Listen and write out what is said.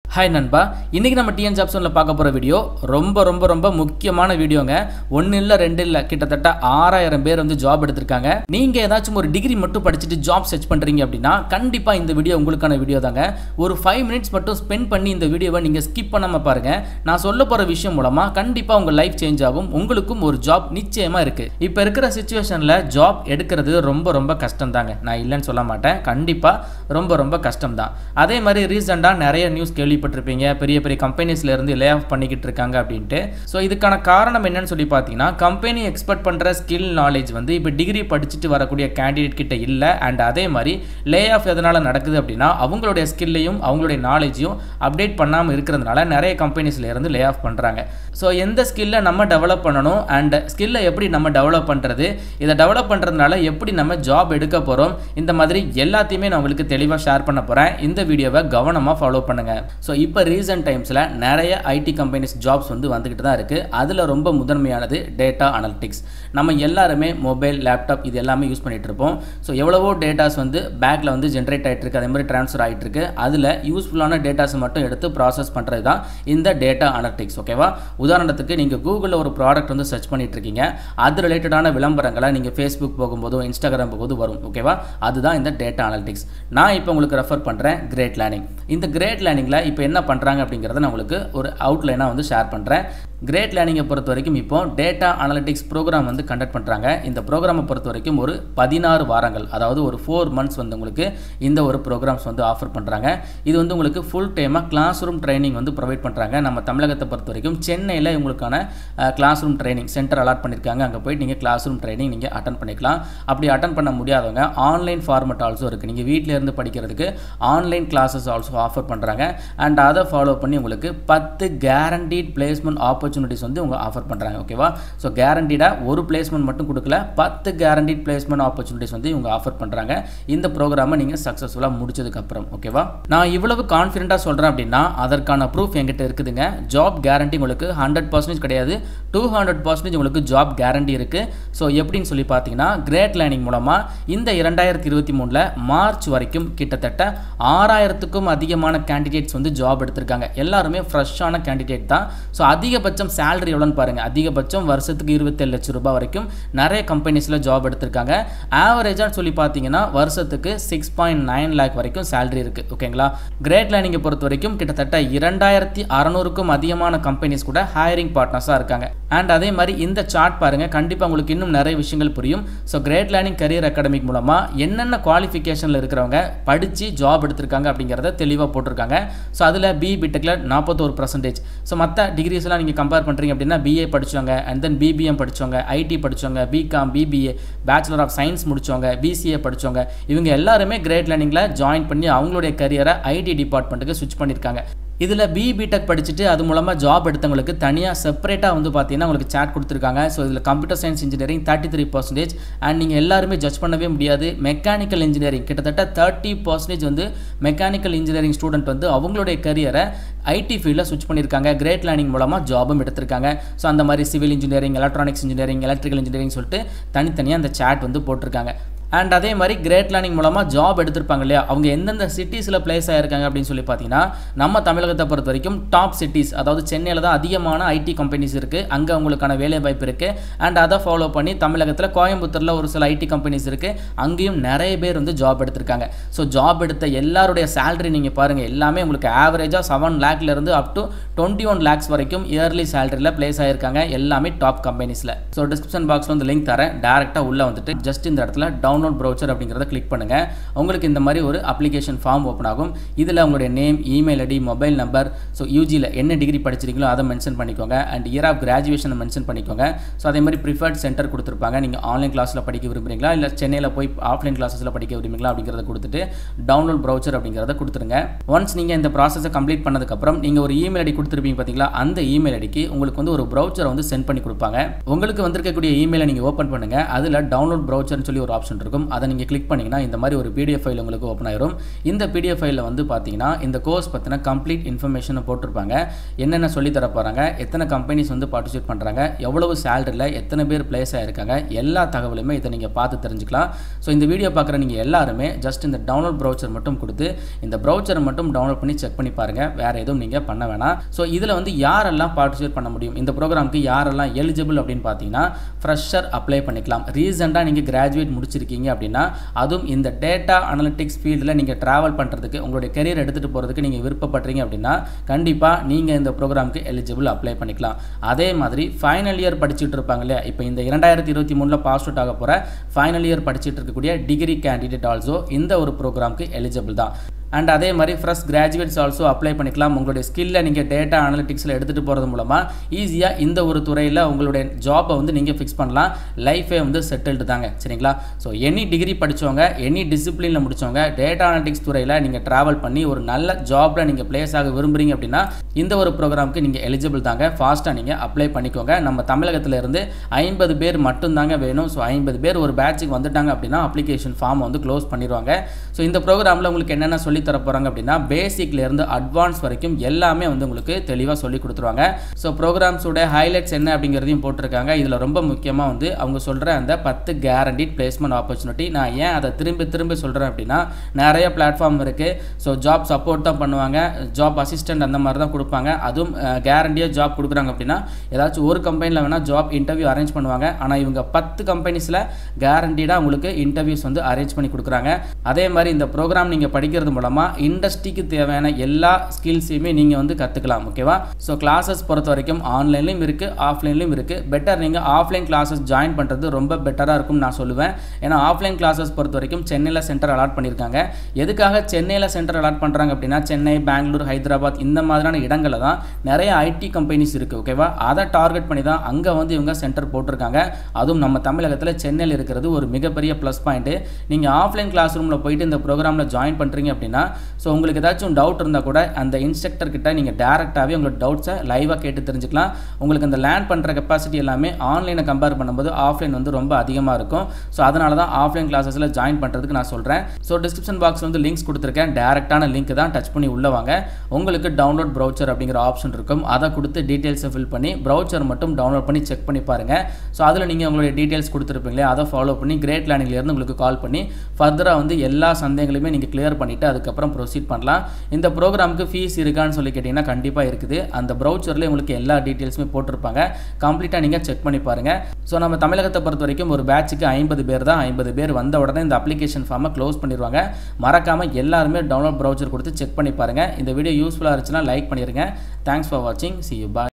Hi நண்பா, இன்றைக்கி நம்ம டிஎன் ஜாப்ஸ் ஒன்ல பார்க்க போகிற வீடியோ ரொம்ப முக்கியமான வீடியோங்க. ஒன்று இல்லை ரெண்டு இல்லை, கிட்டத்தட்ட 6000 பேர் வந்து ஜாப் எடுத்திருக்காங்க. நீங்கள் ஏதாச்சும் ஒரு டிகிரி மட்டும் படிச்சுட்டு ஜாப் சர்ச் பண்ணுறீங்க அப்படின்னா கண்டிப்பாக இந்த வீடியோ உங்களுக்கான வீடியோ தாங்க. ஒரு 5 மினிட்ஸ் மட்டும் ஸ்பெண்ட் பண்ணி இந்த வீடியோவை நீங்கள் ஸ்கிப் பண்ணாமல் பாருங்கள். நான் சொல்ல போகிற விஷயம் மூலமாக கண்டிப்பாக உங்கள் லைஃப் சேஞ்ச் ஆகும். உங்களுக்கும் ஒரு ஜாப் நிச்சயமாக இருக்குது. இப்போ இருக்கிற சுச்சுவேஷனில் ஜாப் எடுக்கிறது ரொம்ப கஷ்டம் தாங்க. நான் இல்லைன்னு சொல்ல மாட்டேன், கண்டிப்பாக ரொம்ப கஷ்டம் தான். அதே மாதிரி ரீசெண்டாக நிறைய நியூஸ் கேள்விப்பட்டிருப்பீங்க, பெரிய கம்பெனிஸ்ல இருந்து லே ஆஃப் பண்ணிக்கிட்டு இருக்காங்க அப்படின்ட்டு. ஸோ இதுக்கான காரணம் என்னன்னு சொல்லி பார்த்தீங்கன்னா, கம்பெனி எக்ஸ்பெக்ட் பண்ணுற ஸ்கில் நாலேஜ் வந்து இப்போ டிகிரி படிச்சுட்டு வரக்கூடிய கேண்டிடேட் கிட்ட இல்லை. அண்ட் அதே மாதிரி லே ஆஃப் எதனால் நடக்குது அப்படின்னா, அவங்களுடைய ஸ்கில்லையும் அவங்களுடைய நாலேஜையும் அப்டேட் பண்ணாமல் இருக்கிறதுனால நிறைய கம்பெனிஸ்ல இருந்து லே ஆஃப் பண்ணுறாங்க. ஸோ எந்த ஸ்கில்லை நம்ம டெவலப் பண்ணணும் அண்ட் ஸ்கில்லை எப்படி நம்ம டெவலப் பண்ணுறது, இதை டெவலப் பண்ணுறதுனால எப்படி நம்ம ஜாப் எடுக்க போகிறோம், இந்த மாதிரி எல்லாத்தையுமே நான் உங்களுக்கு தெளிவாக ஷேர் பண்ண போகிறேன். இந்த வீடியோவை கவனமாக ஃபாலோ பண்ணுங்கள். ஸோ இப்போ ரீசெண்ட் டைம்ஸில் நிறைய ஐடி கம்பெனிஸ் ஜாப்ஸ் வந்து வந்துக்கிட்டு தான் இருக்குது. அதில் ரொம்ப முதன்மையானது டேட்டா அனலிட்டிக்ஸ். நம்ம எல்லாருமே மொபைல், லேப்டாப் இது எல்லாமே யூஸ் பண்ணிகிட்டு இருப்போம். ஸோ எவ்வளவோ டேட்டாஸ் வந்து பேக்கில் வந்து ஜென்ரேட் ஆகிட்டு இருக்கு, அதே மாதிரி ட்ரான்ஸ்ஃபர் ஆகிட்டு இருக்கு. அதில் யூஸ்ஃபுல்லான டேட்டாஸை மட்டும் எடுத்து ப்ராசஸ் பண்ணுறது தான் இந்த டேட்டா அனலிட்டிக்ஸ். ஓகேவா? உதாரணத்துக்கு நீங்கள் கூகுளில் ஒரு ப்ராடக்ட் வந்து சர்ச் பண்ணிட்டு இருக்கீங்க, அது ரிலேட்டடான விளம்பரங்களை நீங்கள் ஃபேஸ்புக் போகும்போதோ இன்ஸ்டாகிராம் போகும்போது வரும். ஓகேவா? அதுதான் இந்த டேட்டா அனலிட்டிக்ஸ். நான் இப்போ உங்களுக்கு ரெஃபர் பண்ணுறேன் கிரேட் லேர்னிங். இந்த கிரேட் லேர்னிங்கில் இப்போ என்ன பண்ணுறாங்க அப்படிங்கிறத நான் உங்களுக்கு ஒரு அவுட்லைனாக வந்து ஷேர் பண்ணுறேன். கிரேட் லேர்னிங்கை பொறுத்த வரைக்கும் இப்போ டேட்டா அனலிட்டிக்ஸ் ப்ரோக்ராம் வந்து கண்டக்ட் பண்ணுறாங்க. இந்த ப்ரோக்ராமை பொறுத்த வரைக்கும் ஒரு 16 வாரங்கள், அதாவது ஒரு 4 months வந்து உங்களுக்கு இந்த ஒரு ப்ரோக்ராம்ஸ் வந்து ஆஃபர் பண்ணுறாங்க. இது வந்து உங்களுக்கு ஃபுல் டைமாக கிளாஸ் ரூம் ட்ரைனிங் வந்து ப்ரொவைட் பண்ணுறாங்க. நம்ம தமிழகத்தை பொறுத்த வரைக்கும் சென்னையில் உங்களுக்கான class room training centre allot பண்ணியிருக்காங்க. அங்கே போய்ட்டு நீங்கள் கிளாஸ் ரூம் ட்ரைனிங் நீங்கள் அட்டன் பண்ணிக்கலாம். அப்படி அட்டன் பண்ண முடியாதவங்க ஆன்லைன் ஃபார்மட் ஆல்சோ இருக்குது. நீங்கள் வீட்டில் இருந்து படிக்கிறதுக்கு ஆன்லைன் கிளாஸஸ் ஆல்சோ ஆஃபர் பண்ணுறாங்க. அண்ட் அதை ஃபாலோ பண்ணி உங்களுக்கு 10 கேரண்டீட் பிளேஸ்மெண்ட் ஆப்பர்ச்சுனிட்டிஸ் வந்து உங்க ஆஃபர் பண்ணுறாங்க. ஓகேவா? ஸோ கேரண்டீடாக ஒரு பிளேஸ்மெண்ட் மட்டும் கொடுக்கல, 10 கேரண்டீட் பிளேஸ்மெண்ட் ஆப்பர்ச்சுனிட்டிஸ் வந்து இவங்க ஆஃபர் பண்ணுறாங்க. இந்த ப்ரோக்ராமை நீங்கள் சக்ஸஸ்ஃபுல்லாக முடிச்சதுக்கப்புறம். ஓகேவா? நான் இவ்வளவு கான்ஃபிடென்ட்டாக சொல்கிறேன் அப்படின்னா அதற்கான ப்ரூஃப் என்கிட்ட இருக்குதுங்க. ஜாப் கேரண்டி உங்களுக்கு 100% கிடையாது, 200% உங்களுக்கு ஜாப் கேரண்டி இருக்குது. ஸோ எப்படின்னு சொல்லி பார்த்தீங்கன்னா, கிரேட் லேர்னிங் மூலமாக இந்த 2023 மார்ச் வரைக்கும் கிட்டத்தட்ட 6000க்கும் அதிகமான கேண்டிடேட்ஸ் வந்து ஜாப் எடுத்திருக்காங்க. எல்லாருமே ஃப்ரெஷ்ஷான கேண்டிடேட் தான். ஸோ அதிகபட்சம் சேலரி எவ்வளோன்னு பாருங்கள். அதிகபட்சம் வருஷத்துக்கு 27 லட்சம் ரூபாய் வரைக்கும் நிறைய கம்பெனிஸில் ஜாப் எடுத்திருக்காங்க. ஆவரேஜாக சொல்லி பார்த்தீங்கன்னா வருஷத்துக்கு 6.9 lakh வரைக்கும் சேலரி இருக்குது. ஓகேங்களா? கிரேட் லேர்னிங்கை பொறுத்த வரைக்கும் கிட்டத்தட்ட 2600க்கும் அதிகமான கம்பெனிஸ் கூட ஹையரிங் பார்ட்னர்ஸாக இருக்காங்க. அண்ட் அதே மாதிரி இந்த சார்ட் பாருங்கள், கண்டிப்பாக உங்களுக்கு இன்னும் நிறைய விஷயங்கள் புரியும். So Great Learning career academic மூலமாக என்னென்ன குவாலிஃபிகேஷனில் இருக்கிறவங்க படித்து ஜாப் எடுத்திருக்காங்க அப்படிங்கிறத தெளிவாக போட்டிருக்காங்க. ஸோ அதில் பிடெக்கில் 41%. ஸோ மற்ற டிகிரிஸ்லாம் நீங்கள் கம்பேர் பண்ணுறீங்க அப்படின்னா பிஏ படித்தவங்க, அண்ட் தென் பிபிஎம் படித்தவங்க, ஐடி படித்தவங்க, BCom, BBA, bachelor of science முடித்தவங்க, பிசிஏ படித்தவங்க, இவங்க எல்லாருமே கிரேட் லேர்னிங்கில் ஜாயின் பண்ணி அவங்களுடைய கரியரை ஐடி டிபார்ட்மெண்ட்டுக்கு ஸ்விட்ச் பண்ணியிருக்காங்க. இதில் பிடெக் படிச்சுட்டு அது மூலமாக ஜாப் எடுத்தவங்களுக்கு தனியாக செப்பரேட்டாக வந்து பார்த்தீங்கன்னா உங்களுக்கு சாட் கொடுத்துருக்காங்க. ஸோ இதில் கம்ப்யூட்டர் சயின்ஸ் இன்ஜினியரிங் 33%. அண்ட் நீங்கள் எல்லாருமே ஜட்ஜ் பண்ணவே முடியாது. மெக்கானிக்கல் இன்ஜினியரிங் கிட்டத்தட்ட 30% வந்து மெக்கானிக்கல் இன்ஜினியரிங் ஸ்டூடெண்ட் வந்து அவங்களுடைய கரியரை ஐடி ஃபீல்டில் ஸ்விட்ச் பண்ணியிருக்காங்க. கிரேட் லேர்னிங் மூலமாக ஜாபும் எடுத்திருக்காங்க. ஸோ அந்த மாதிரி civil engineering, electronics engineering, electrical engineering சொல்லிட்டு தனித்தனியாக அந்த சாட் வந்து போட்டிருக்காங்க. அண்ட் அதே மாதிரி கிரேட் லேர்னிங் மூலமாக ஜாப் எடுத்திருப்பாங்க இல்லையா, அவங்க எந்தெந்த சிட்டிஸில் பிளேஸ் ஆகிருக்காங்க அப்படின்னு சொல்லி பார்த்தீங்கன்னா, நம்ம தமிழகத்தை பொறுத்த வரைக்கும் டாப் சிட்டிஸ், அதாவது சென்னையில் தான் அதிகமான ஐடி கம்பெனிஸ் இருக்குது, அங்கே அவங்களுக்கான வேலை வாய்ப்பு இருக்குது. அண்ட் அதை ஃபாலோ பண்ணி தமிழகத்தில் கோயம்புத்தூரில் ஒரு சில ஐடி கம்பெனிஸ் இருக்குது, அங்கேயும் நிறைய பேர் வந்து ஜாப் எடுத்திருக்காங்க. ஸோ ஜாப் எடுத்த எல்லாருடைய சேலரி நீங்கள் பாருங்கள், எல்லாமே உங்களுக்கு ஆவரேஜாக 7 lakhலேருந்து அப் டு 21 lakhs வரைக்கும் இயர்லி சேலரியில் பிளேஸ் ஆகிருக்காங்க. எல்லாமே டாப் கம்பெனிஸில். ஸோ டிஸ்கிரிப்ஷன் பாக்ஸில் வந்து லிங்க் தரேன், டேரெக்டாக உள்ளே வந்துட்டு ஜஸ்ட் இந்த இடத்துல டவுன்லோட் ப்ரௌச்சர் அப்படிங்கிறத கிளிக் பண்ணுங்க. உங்களுக்கு இந்த மாதிரி ஒரு அப்ளிகேஷன் ஃபார்ம் ஓப்பன் ஆகும். இதில் உங்களுடைய name, email ID, mobile number, so யூஜியில் என்ன டிகிரி படிச்சிருக்கீங்களோ அதை மென்ஷன் பண்ணிக்கோங்க. அண்ட் இயர் ஆஃப் கிராஜுவேஷனை மென்ஷன் பண்ணிக்கோங்க. ஸோ அதே மாதிரி ப்ரிஃபர்ட் சென்டர் கொடுத்துருப்பாங்க. நீங்கள் ஆன்லைன் கிளாஸில் படிக்க விரும்புறீங்களா இல்லை சென்னையில் போய் ஆஃப்லைன் கிளாஸஸில் படிக்க விரும்புறீங்களா அப்படிங்கிறத கொடுத்துட்டு டவுன்லோட் ப்ரௌச்சர் அப்படிங்கிறத கொடுத்துருங்க. ஒன்ஸ் நீங்கள் இந்த ப்ராசஸை கம்ப்ளீட் பண்ணதுக்கப்புறம் நீங்கள் ஒரு இமெயில் ஐடி கொடுத்துருப்பீங்க பார்த்தீங்களா, அந்த இமெயில் ஐடிக்கு உங்களுக்கு வந்து ஒரு ப்ரௌச்சரை வந்து சென்ட் பண்ணி கொடுப்பாங்க. உங்களுக்கு வந்திருக்கக்கூடிய இமெயிலை நீங்கள் ஓப்பன் பண்ணுங்கள். அதில் டவுன்லோட் ப்ரௌச்சர்னு சொல்லி ஒரு ஆப்ஷன் இருக்கும். இருக்கும். அதை நீங்கள் கிளிக் பண்ணிங்கன்னா இந்த மாதிரி ஒரு PDF ஃபைல் உங்களுக்கு ஓப்பன் ஆயிரும். இந்த PDF ஃபைலில் வந்து பார்த்தீங்கன்னா இந்த கோர்ஸ் பற்றின கம்ப்ளீட் இன்ஃபர்மேஷனை போட்டிருப்பாங்க. என்னென்ன சொல்லி தர போகிறாங்க, எத்தனை கம்பெனிஸ் வந்து பார்ட்டிசிபேட் பண்ணுறாங்க, எவ்வளவு சேலரியில் எத்தனை பேர் பிளேஸ் ஆகிருக்காங்க, எல்லா தகவலுமே இதை நீங்கள் பார்த்து தெரிஞ்சுக்கலாம். ஸோ இந்த வீடியோ பார்க்குற நீங்கள் எல்லாருமே ஜஸ்ட் இந்த டவுன்லோட் ப்ரௌச்சர் மட்டும் கொடுத்து இந்த ப்ரௌச்சரை மட்டும் டவுன்லோட் பண்ணி செக் பண்ணி பாருங்கள். வேறு எதுவும் நீங்கள் பண்ண வேணாம். ஸோ இதில் வந்து யாரெல்லாம் பார்ட்டிசிபேட் பண்ண முடியும், இந்த ப்ரோக்ராமுக்கு யாரெல்லாம் எலிஜிபிள் அப்படின்னு பார்த்தீங்கன்னா ஃப்ரெஷர் அப்ளை பண்ணிக்கலாம். ரீசெண்டாக நீங்கள் கிராஜுவேட் முடிச்சிருக்கீங்க அப்படின்னா, அதுவும் இந்த டேட்டா அனலிட்டிக்ஸ் ஃபீல்டில் நீங்கள் ட்ராவல் பண்ணுறதுக்கு, உங்களுடைய கெரியர் எடுத்துகிட்டு போகிறதுக்கு நீங்கள் விருப்பப்படுறீங்க அப்படின்னா கண்டிப்பாக நீங்கள் இந்த ப்ரோக்ராமுக்கு எலிஜிபிள் அப்ளை பண்ணிக்கலாம். அதே மாதிரி ஃபைனல் இயர் படிச்சுட்டு இருப்பாங்க இல்லையா, இப்போ இந்த 2023 பாஸ் அவுட் ஆக போகிற ஃபைனல் இயர் படிச்சுட்டு இருக்கக்கூடிய டிகிரி கேண்டிடேட் ஆல்சோ இந்த ஒரு ப்ரோக்ராமுக்கு எலிஜிபிள் தான். அண்ட் அதே மாதிரி ஃப்ரெஷ் கிராஜுவேட்ஸ் ஆல்சோ அப்ளை பண்ணிக்கலாம். உங்களுடைய ஸ்கில்லை நீங்கள் டேட்டா அனலிட்டிக்ஸில் எடுத்துகிட்டு போகிறது மூலமாக ஈஸியாக இந்த ஒரு துறையில் உங்களுடைய ஜாப்பை வந்து நீங்கள் ஃபிக்ஸ் பண்ணலாம். லைஃபே வந்து செட்டில்டு தாங்க, சரிங்களா? ஸோ எனி டிகிரி படித்தவங்க, எனி டிசிப்ளினில் முடித்தவங்க டேட்டா அனலிட்டிக்ஸ் துறையில் நீங்கள் ட்ராவல் பண்ணி ஒரு நல்ல ஜாப்பில் நீங்கள் பிளேஸ் ஆக விரும்புகிறீங்க அப்படின்னா இந்த ஒரு ப்ரோக்ராமுக்கு நீங்கள் எலிஜிபிள் தாங்க. ஃபாஸ்ட்டாக நீங்கள் அப்ளை பண்ணிக்கோங்க. நம்ம தமிழகத்தில் இருந்து 50 பேர் மட்டும்தாங்க வேணும். ஸோ 50 பேர் ஒரு பேட்சுக்கு வந்துட்டாங்க அப்படின்னா அப்ளிகேஷன் ஃபார்ம் வந்து க்ளோஸ் பண்ணிடுவாங்க. ஸோ இந்த ப்ரோக்ராமில் உங்களுக்கு என்னென்ன சொல்லி தர போறாங்க அப்படின்னா பேசிக்ல இருந்து அட்வான்ஸ் வரைக்கும் எல்லாமே வந்து உங்களுக்கு தெளிவா சொல்லி கொடுத்துருவாங்க. ஸோ ப்ரோக்ராம்ஸோட ஹைலைட்ஸ் என்ன அப்படிங்கிறதையும் போட்டிருக்காங்க. இதில் ரொம்ப முக்கியமாக வந்து அவங்க சொல்கிற அந்த 10 கேரண்டீட் பிளேஸ்மெண்ட் ஆப்பர்ச்சுனிட்டி. நான் ஏன் அதை திரும்ப சொல்கிறேன் அப்படின்னா நிறைய பிளாட்ஃபார்ம் இருக்குது. ஸோ ஜாப் சப்போர்ட் தான் பண்ணுவாங்க, ஜாப் அசிஸ்டன்ட் அந்த மாதிரி தான் கொடுப்பாங்க. அதுவும் கேரண்டியாக ஜாப் கொடுக்குறாங்க அப்படின்னா ஏதாச்சும் ஒரு கம்பெனியில் வேணால் ஜாப் இன்டர்வியூ அரேஞ்ச் பண்ணுவாங்க. ஆனால் இவங்க 10 கம்பெனிஸில் கேரண்டீடாக உங்களுக்கு இன்டர்வியூஸ் வந்து அரேஞ்ச் பண்ணி கொடுக்குறாங்க. அதே மாதிரி இந்த ப்ரோக்ராம் நீங்கள் படிக்கிறது மூலமாக இண்டஸ்ட்ரிக்கு தேவையான எல்லா ஸ்கில்ஸையுமே நீங்கள் வந்து கற்றுக்கலாம். ஓகேவா? ஸோ கிளாஸஸ் பொறுத்த வரைக்கும் ஆன்லைன்லையும் இருக்குது, ஆஃப்லைன்லையும் இருக்குது. பெட்டர் நீங்கள் ஆஃப்லைன் கிளாஸஸ் ஜாயின் பண்ணுறது ரொம்ப பெட்டராக இருக்கும்னு நான் சொல்லுவேன். ஏன்னா ஆஃப்லைன் கிளாஸஸ் பொறுத்த வரைக்கும் சென்னையில் சென்டர் அலாட் பண்ணியிருக்காங்க. எதுக்காக சென்னையில் சென்டர் அலாட் பண்ணுறாங்க அப்படின்னா சென்னை, பெங்களூர், ஹைதராபாத் இந்த மாதிரியான இடங்களில் தான் நிறைய ஐடி கம்பெனிஸ் இருக்குது. ஓகேவா? அதை டார்கெட் பண்ணி தான் அங்கே வந்து இவங்க சென்டர் போட்டிருக்காங்க. அதுவும் நம்ம தமிழகத்தில் சென்னையில் இருக்கிறது ஒரு மிகப்பெரிய ப்ளஸ் பாயிண்ட்டு. நீங்கள் ஆஃப்லைன் கிளாஸ் ரூமில் போயிட்டு இந்த ப்ரோக்ராமில் ஜாயின் பண்ணுறீங்க அப்படின்னா ஸோ உங்களுக்கு ஏதாச்சும் டவுட் இருந்தால் கூட அந்த இன்ஸ்ட்ரக்டர் கிட்ட நீங்கள் டேரெக்டாகவே உங்களோட டவுட்ஸை லைவாக கேட்டு தெரிஞ்சுக்கலாம். உங்களுக்கு அந்த லேர்ன் பண்ணுற கெப்பாசிட்டி எல்லாமே ஆன்லைனை கம்பேர் பண்ணும்போது ஆஃப்லைன் வந்து ரொம்ப அதிகமாக இருக்கும். ஸோ அதனால தான் ஆஃப்லைன் கிளாஸஸில் ஜாயின் பண்ணுறதுக்கு நான் சொல்கிறேன். ஸோ டிஸ்கிரிப்ஷன் பாக்ஸ் வந்து லிங்க்ஸ் கொடுத்துருக்கேன். டேரெக்டான லிங்க் தான், டச் பண்ணி உள்ள வாங்க. உங்களுக்கு டவுன்லோட் ப்ரௌச்சர் அப்படிங்கிற ஆப்ஷன் இருக்கும். அதை கொடுத்து டீட்டெயில்ஸை ஃபில் பண்ணி ப்ரௌச்சர் மட்டும் டவுன்லோட் பண்ணி செக் பண்ணி பாருங்கள். ஸோ அதில் நீங்கள் உங்களுடைய டீட்டெயில்ஸ் கொடுத்துருப்பீங்களே அதை ஃபாலோ பண்ணி கிரேட் லேர்னிங்லேருந்து உங்களுக்கு கால் பண்ணி ஃபர்தராக வந்து எல்லா சந்தேகங்களையுமே நீங்கள் கிளியர் பண்ணிவிட்டு அதுக்கப்புறம் ப்ரொசீட் பண்ணலாம். இந்த ப்ரோக்ராமுக்கு ஃபீஸ் இருக்கான்னு சொல்லி கேட்டிங்கன்னா கண்டிப்பாக இருக்குது. அந்த ப்ரௌச்சரில் உங்களுக்கு எல்லா டீட்டெயில்ஸுமே போட்டிருப்பாங்க. கம்ப்ளீட்டாக நீங்கள் செக் பண்ணி பாருங்கள். ஸோ நம்ம தமிழகத்தை பொறுத்த வரைக்கும் ஒரு பேட்சுக்கு 50 பேர் தான். 50 பேர் வந்த உடனே இந்த அப்ளிகேஷன் ஃபார்மை க்ளோஸ் பண்ணிடுவாங்க. மறக்காமல் எல்லாருமே டவுன்லோட் ப்ரௌச்சர் கொடுத்து செக் பண்ணி பாருங்கள். இந்த வீடியோ யூஸ்ஃபுல்லாக இருந்துச்சுன்னா லைக் பண்ணிடுங்க. தேங்க்ஸ் ஃபார் வாட்சிங். See you. Bye.